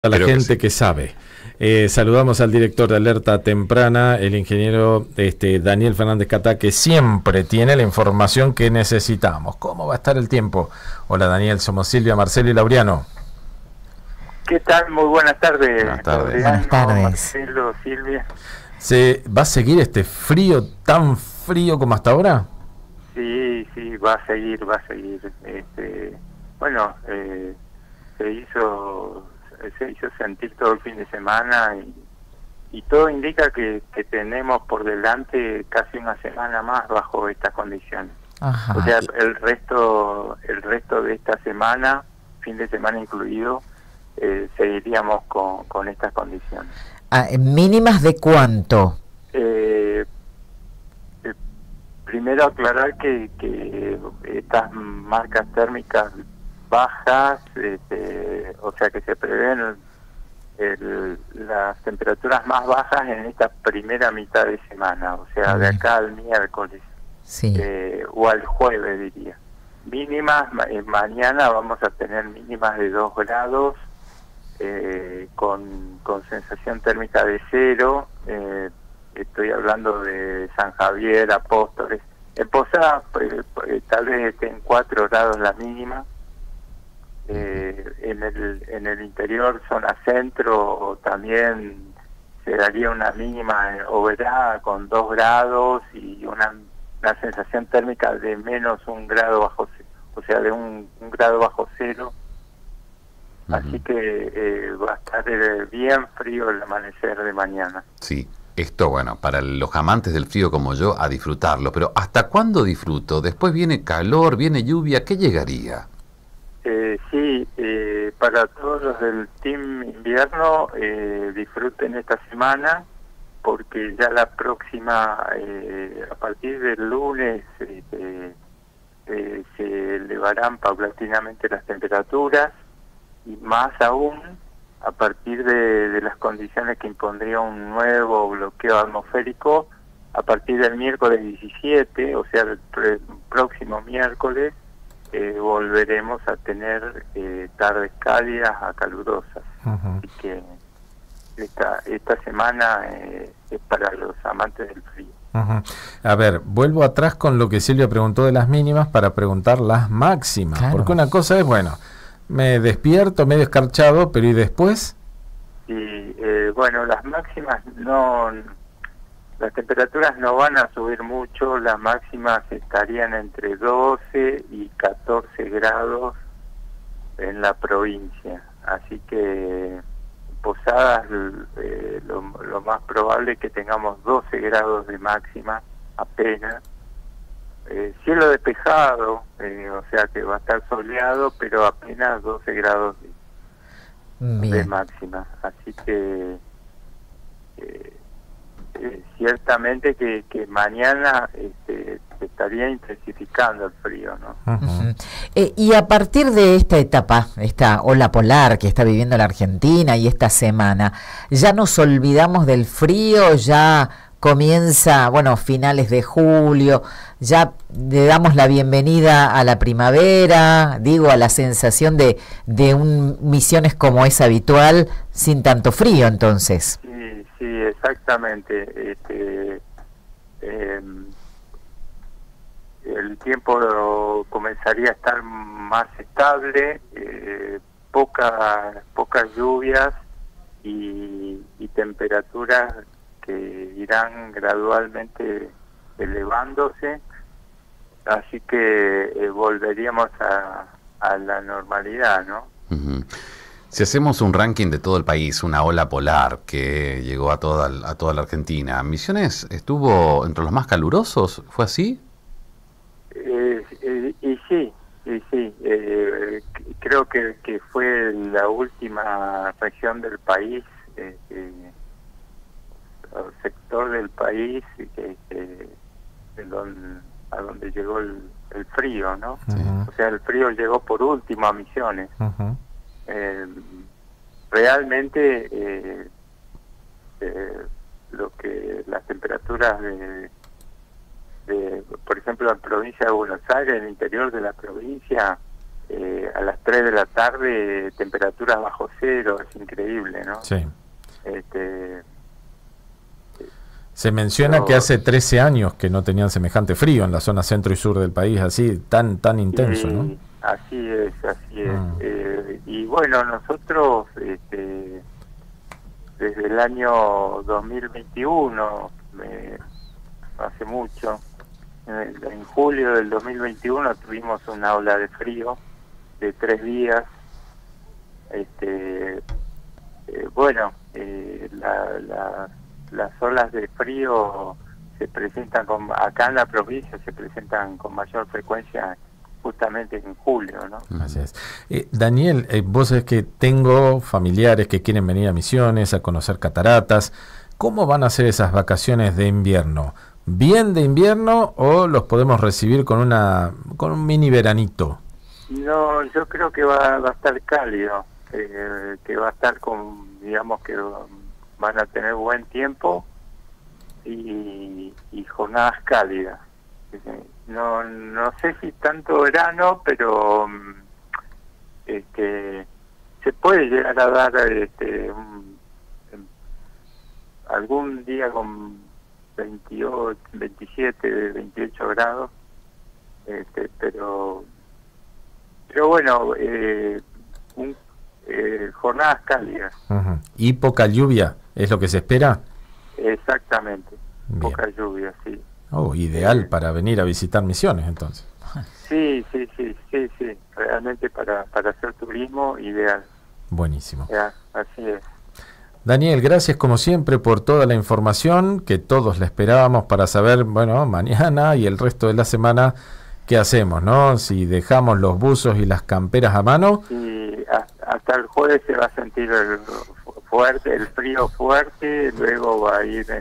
A la Creo gente que sí. que sabe. Saludamos al director de Alerta Temprana, el ingeniero Daniel Fernández Catá, que siempre tiene la información que necesitamos. ¿Cómo va a estar el tiempo? Hola Daniel, somos Silvia, Marcelo y Laureano. ¿Qué tal? Muy buenas tardes, Buenas tardes. Laureano, Buenas tardes. Marcelo, Silvia. ¿Se va a seguir este frío tan frío como hasta ahora? Sí, va a seguir. Bueno, se hizo sentir todo el fin de semana y todo indica que tenemos por delante casi una semana más bajo estas condiciones. Ajá. O sea, el resto de esta semana, fin de semana incluido, seguiríamos con estas condiciones. ¿Mínimas de cuánto? Primero aclarar que estas marcas térmicas bajas, o sea que se prevén las temperaturas más bajas en esta primera mitad de semana, o sea, de acá al miércoles, Sí. o al jueves diría. Mínimas, mañana vamos a tener mínimas de 2 grados, con sensación térmica de 0, estoy hablando de San Javier, Apóstoles. En Posadas tal vez esté en 4 grados la mínima. En el interior, zona centro, también se daría una mínima obrada con 2 grados y una sensación térmica de menos 1 grado bajo cero, o sea, de un grado bajo cero. Así que va a estar bien frío el amanecer de mañana. Sí, esto, bueno, para los amantes del frío como yo, a disfrutarlo. Pero ¿hasta cuándo disfruto? Después viene calor, viene lluvia, ¿qué llegaría? Sí, para todos los del Team Invierno, disfruten esta semana, porque ya la próxima, a partir del lunes, se elevarán paulatinamente las temperaturas, y más aún a partir de las condiciones que impondría un nuevo bloqueo atmosférico a partir del miércoles 17, o sea, el próximo miércoles, volveremos a tener tardes cálidas a calurosas. Así que esta semana es para los amantes del frío. A ver, vuelvo atrás con lo que Silvia preguntó de las mínimas para preguntar las máximas. Claro. Porque una cosa es, bueno, me despierto medio escarchado, pero ¿y después? Y bueno, las máximas las temperaturas no van a subir mucho, las máximas estarían entre 12 y 14 grados en la provincia, así que Posadas lo más probable es que tengamos 12 grados de máxima apenas. Cielo despejado, o sea que va a estar soleado, pero apenas 12 grados de máxima, así que ciertamente que mañana se estaría intensificando el frío, ¿no? Y a partir de esta etapa, esta ola polar que está viviendo la Argentina y esta semana, ¿ya nos olvidamos del frío? ¿Ya comienza, bueno, finales de julio, ya le damos la bienvenida a la primavera, digo, a la sensación de Misiones como es habitual, sin tanto frío entonces? Sí, exactamente. El tiempo comenzaría a estar más estable, pocas lluvias y temperaturas que irán gradualmente elevándose, así que volveríamos a la normalidad, ¿no? Si hacemos un ranking de todo el país, una ola polar que llegó a toda la Argentina, ¿Misiones estuvo entre los más calurosos? ¿Fue así? Sí, creo que fue la última región del país, sector del país a donde llegó el frío, ¿no? O sea, el frío llegó por último a Misiones. Realmente lo que las temperaturas por ejemplo, en la provincia de Buenos Aires, en el interior de la provincia, a las 3 de la tarde temperaturas bajo cero, es increíble, ¿no? Sí. Este, Se menciona que hace 13 años que no tenían semejante frío en la zona centro y sur del país, así tan intenso, y, ¿no? Así es. Y bueno, nosotros desde el año 2021, hace mucho, en julio del 2021 tuvimos una ola de frío de 3 días. Bueno, las olas de frío se presentan acá en la provincia se presentan con mayor frecuencia justamente en julio, ¿no? Así es. Daniel, vos sabés que tengo familiares que quieren venir a Misiones a conocer cataratas. ¿Cómo van a ser esas vacaciones de invierno? ¿Bien de invierno o los podemos recibir con un mini veranito? No, yo creo que va a estar cálido, que va a estar digamos que van a tener buen tiempo y jornadas cálidas. No sé si tanto verano, pero se puede llegar a dar algún día con 28, 27, 28 grados, pero bueno, jornadas cálidas. Uh-huh. ¿Y poca lluvia es lo que se espera? Exactamente. Bien. Poca lluvia, sí. Oh, ideal para venir a visitar Misiones, entonces. Sí, realmente para hacer turismo, ideal. Buenísimo. Ya, así es. Daniel, gracias como siempre por toda la información que todos la esperábamos para saber, bueno, mañana y el resto de la semana, qué hacemos, ¿no? Si dejamos los buzos y las camperas a mano. Sí, hasta el jueves se va a sentir el frío fuerte, luego va a ir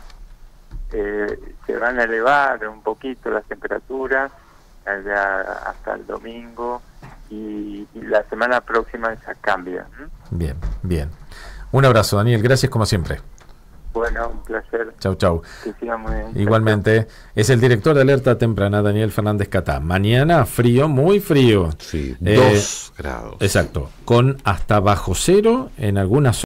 se van a elevar un poquito las temperaturas hasta el domingo y la semana próxima ya cambia. Bien. Un abrazo, Daniel, gracias como siempre. Bueno, un placer. Chau. Que siga muy bien. Igualmente, es el director de Alerta Temprana, Daniel Fernández Catá. Mañana frío, muy frío. Sí, 2 grados. Exacto, con hasta bajo cero en algunas zonas.